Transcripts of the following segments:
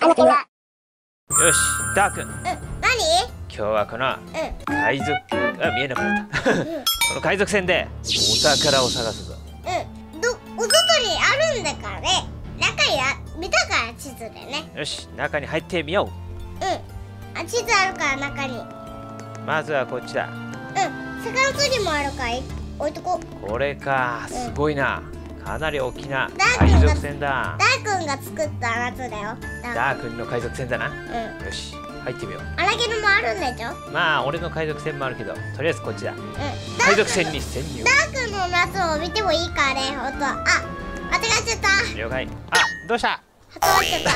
よし、ダーくん。 何？ 今日はこの海賊、見えなくなった。この海賊船でお宝を探すぞ。 お外にあるんだからね。中に見たから地図でね。 よし、中に入ってみよう。 地図あるから中に。 まずはこっちだ。 魚釣りもあるから置いとこう。 これか、すごいな。かなり大きな海賊船だ。 ダーくんが作ったやつだよ。 ダーくんの海賊船だな。よし、入ってみよう。 荒毛のもあるんでしょ。 まあ俺の海賊船もあるけど、とりあえずこっちだ。海賊船に潜入。 ダーくんのやつを見てもいいからね。ほんと。間違っちゃった。 了解。どうした？ 挟まっちゃった。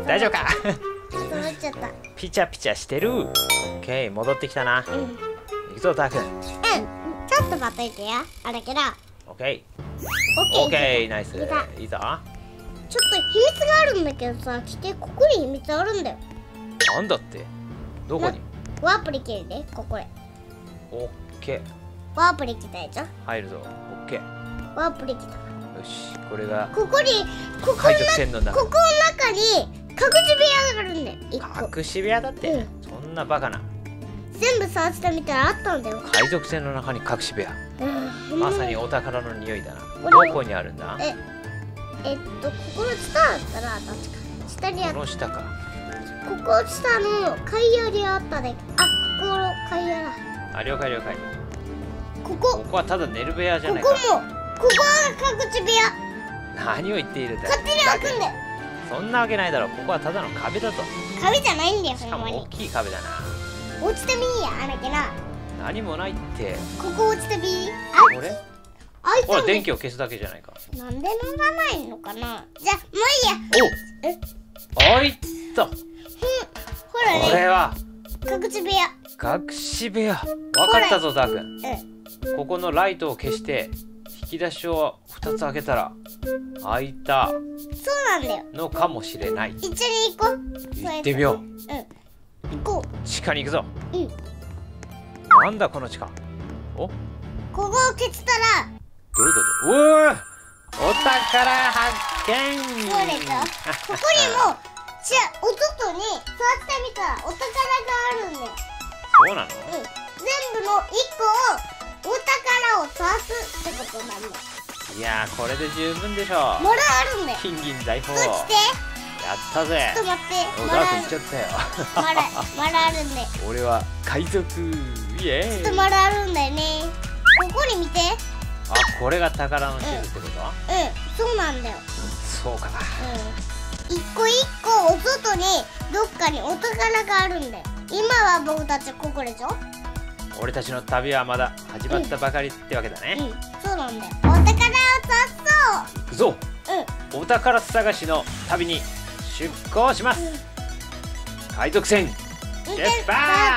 大丈夫か？ 挟まっちゃった。 ピチャピチャしてる。オッケー、戻ってきたな。行くぞダーくん。 ちょっと待っといてや。あれけど。 オッケー。 オッケー、ナイス。いいぞ。 ちょっと秘密があるんだけどさ、来て、ここに秘密あるんだよ。 なんだって？どこに？ ワープできるね、ここで。 オッケー。ワープできたやつ。 入るぞ。オッケー。 ワープできた。 よし、これがここ海賊船の中。 ここの中に隠し部屋があるんだよ。 隠し部屋だって？そんなバカな。 全部探してみたらあったんだよ。 海賊船の中に隠し部屋。まさにお宝の匂いだな。どこにあるんだ？ ここの下だったらどっちか。下にある。 この下か。 ここ下の貝屋にあったね。ここの貝屋だ。 了解了解。 ここはただ寝る部屋じゃないか。 ここが隠し部屋。 何を言っているんだ。 勝手に開くんだよ。 そんなわけないだろう。ここはただの壁だと。 壁じゃないんだよ。 しかも大きい壁だな。 落ちてみーや、あれけな。 何もないって。 ここ落ちてみー。 これ？ほら、電気を消すだけじゃないか。 なんで乗らないのかな。じゃあもういいや。 おいっと。 ほらね。 これは隠し部屋。 隠し部屋。わかったぞダーくん。ここのライトを消して引き出しを2つ開けたら開いた。 そうなんだよ。 のかもしれない。 一緒に行こう。 行ってみよう。 行こう。 地下に行くぞ。なんだこの地下。ここを消したら。 どういうこと？おお、お宝発見。 そうでしょ。ここにもお外に座ってみたらお宝があるんだよ。 そうなの？ 全部の1個をお宝を探すってことなんだよ。 いやー、これで十分でしょう。 まだあるんだよ。 金銀財宝。 どっちで？ やったぜ。 ちょっと待って。 ダーク行っちゃったよ。 まだあるんだよ。 俺は海賊。イエーイ。 ちょっとまだあるんだよね。ここに見て。 これが宝の地図ってこと？ そうなんだよ。 そうか。 一個一個お外にどっかにお宝があるんだよ。今は僕たちここでしょ。 俺たちの旅はまだ始まったばかりってわけだね。 そうなんだよ。お宝を探そう。 行くぞ。お宝探しの旅に出航します。海賊船出発。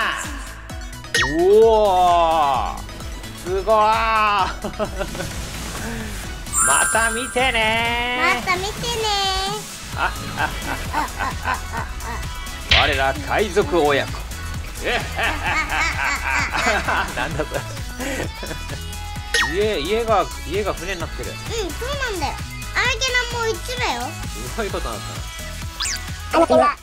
おお、すごい。また見てね。 また見てね。 我ら海賊親子。なんだそれ。家が船になってる。 そうなんだよ。あれけなもう一だよ。 すごいことなんだ。 あらけな。